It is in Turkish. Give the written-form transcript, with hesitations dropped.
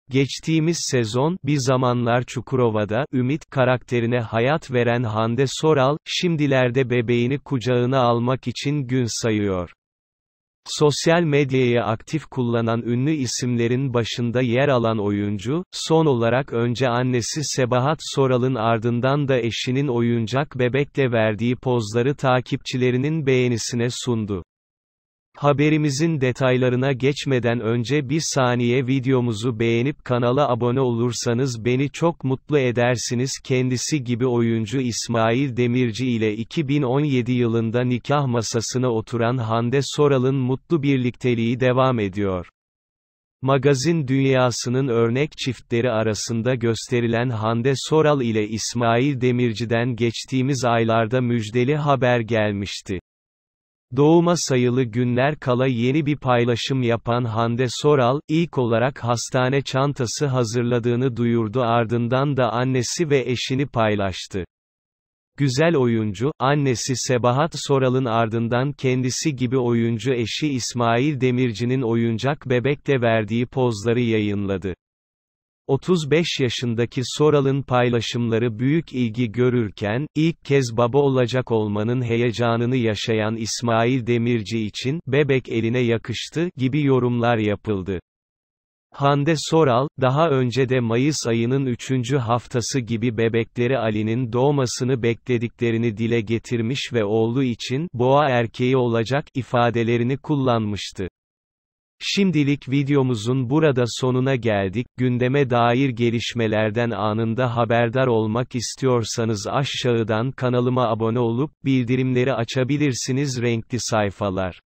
Geçtiğimiz sezon, Bir Zamanlar Çukurova'da, Ümit, karakterine hayat veren Hande Soral, şimdilerde bebeğini kucağına almak için gün sayıyor. Sosyal medyayı aktif kullanan ünlü isimlerin başında yer alan oyuncu, son olarak önce annesi Sebahat Soral'ın ardından da eşinin oyuncak bebekle verdiği pozları takipçilerinin beğenisine sundu. Haberimizin detaylarına geçmeden önce bir saniye videomuzu beğenip kanala abone olursanız beni çok mutlu edersiniz. Kendisi gibi oyuncu İsmail Demirci ile 2017 yılında nikah masasına oturan Hande Soral'ın mutlu birlikteliği devam ediyor. Magazin dünyasının örnek çiftleri arasında gösterilen Hande Soral ile İsmail Demirci'den geçtiğimiz aylarda müjdeli haber gelmişti. Doğuma sayılı günler kala yeni bir paylaşım yapan Hande Soral, ilk olarak hastane çantası hazırladığını duyurdu, ardından da annesi ve eşini paylaştı. Güzel oyuncu, annesi Sebahat Soral'ın ardından kendisi gibi oyuncu eşi İsmail Demirci'nin oyuncak bebekle verdiği pozları yayınladı. 35 yaşındaki Soral'ın paylaşımları büyük ilgi görürken, ilk kez baba olacak olmanın heyecanını yaşayan İsmail Demirci için, "Bebek eline yakıştı" gibi yorumlar yapıldı. Hande Soral, daha önce de Mayıs ayının 3. haftası gibi bebekleri Ali'nin doğmasını beklediklerini dile getirmiş ve oğlu için, "boğa erkeği olacak" ifadelerini kullanmıştı. Şimdilik videomuzun burada sonuna geldik. Gündeme dair gelişmelerden anında haberdar olmak istiyorsanız aşağıdan kanalıma abone olup, bildirimleri açabilirsiniz. Renkli sayfalar.